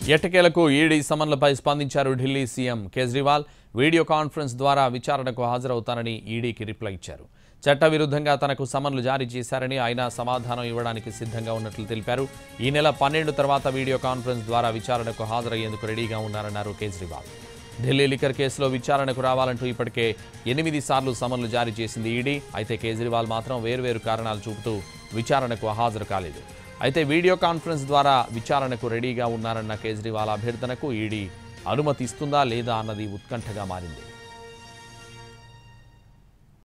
ఎట్టకేలకు ఈడీ సమన్లపై స్పందించారు Delhi CM Kejriwal. Video conference ద్వారా విచారణకు హాజరవుతానని ఈడీకి రిప్లై ఇచ్చారు. చట్టవిరుద్ధంగా తనకు సమన్లు జారీ చేశారని ఆయన సమాధానం ఇవ్వడానికి సిద్ధంగా ఉన్నట్లు తెలిపారు. ఈ నెల 12 తర్వాత వీడియో కాన్ఫరెన్స్ ద్వారా విచారణకు హాజరయ్యేందుకు రెడీగా ఉన్నారన్నారు కేజ్రీవాల్. ఢిల్లీ లిక్కర్ కేసులో విచారణకు రావాలంటూ ఇప్పటికే 8 సార్లు సమన్లు జారీ చేసింది ఈడీ. అయితే కేజ్రీవాల్ మాత్రం వేర్వేరు కారణాలు చూపుతూ విచారణకు హాజరు కాలేదు. అయితే వీడియో కాన్ఫరెన్స్ ద్వారా విచారణకు రెడీగా ఉన్నారన్న కేజ్రీవాల్ అభ్యర్థనకు ఈడీ అనుమతి ఇస్తుందా లేదా అన్నది ఉత్కంఠగా మారింది.